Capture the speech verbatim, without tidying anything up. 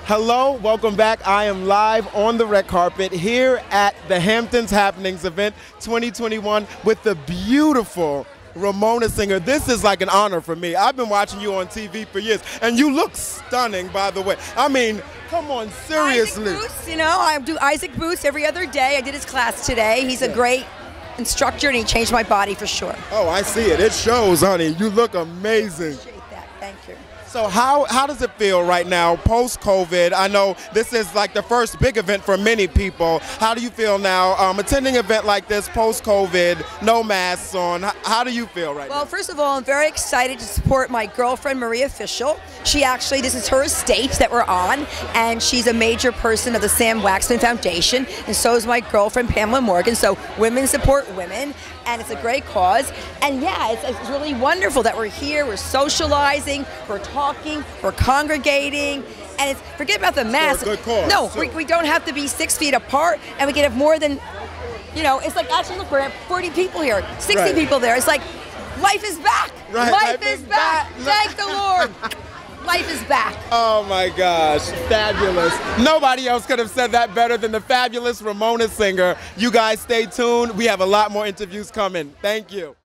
Hello, welcome back. I am live on the red carpet here at the Hamptons Happenings event twenty twenty-one with the beautiful Ramona Singer. This is like an honor for me. I've been watching you on T V for years, and you look stunning, by the way. I mean, come on, seriously. Isaac Boots, you know, I do Isaac Boots every other day. I did his class today. He's a great instructor, and he changed my body for sure. Oh, I see it. It shows, honey. You look amazing. Appreciate that. Thank you. So how, how does it feel right now, post-COVID? I know this is like the first big event for many people. How do you feel now um, attending an event like this, post-COVID, no masks on? How, how do you feel right well, now? Well, first of all, I'm very excited to support my girlfriend, Maria Fischel. She actually, this is her estate that we're on, and she's a major person of the Sam Waxman Foundation, and so is my girlfriend, Pamela Morgan. So women support women, and it's a great cause. And yeah, it's, it's really wonderful that we're here, we're socializing, we're talking, we're congregating, and it's, forget about the mask. Good cause, no, too. we, we don't have to be six feet apart, and we can have more than, you know, it's like, actually look, we have forty people here, sixty Right. people there. It's like, life is back. Right, Life, life is, is back. back. Thank the Lord. Life is back. Oh my gosh, fabulous. Nobody else could have said that better than the fabulous Ramona Singer. You guys stay tuned. We have a lot more interviews coming. Thank you.